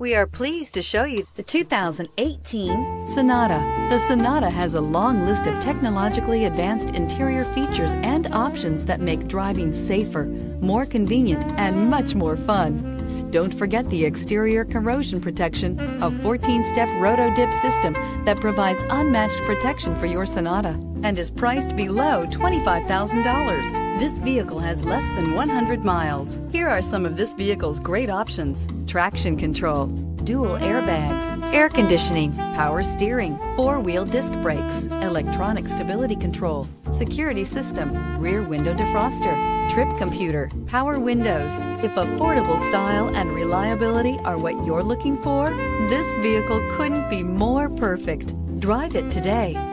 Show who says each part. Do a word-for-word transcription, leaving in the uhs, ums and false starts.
Speaker 1: We are pleased to show you the two thousand eighteen Sonata. The Sonata has a long list of technologically advanced interior features and options that make driving safer, more convenient, and much more fun. Don't forget the exterior corrosion protection, a fourteen step roto-dip system that provides unmatched protection for your Sonata and is priced below twenty-five thousand dollars. This vehicle has less than one hundred miles. Here are some of this vehicle's great options: traction control, dual airbags, air conditioning, power steering, four-wheel disc brakes, electronic stability control, security system, rear window defroster, trip computer, power windows. If affordable style and reliability are what you're looking for, this vehicle couldn't be more perfect. Drive it today.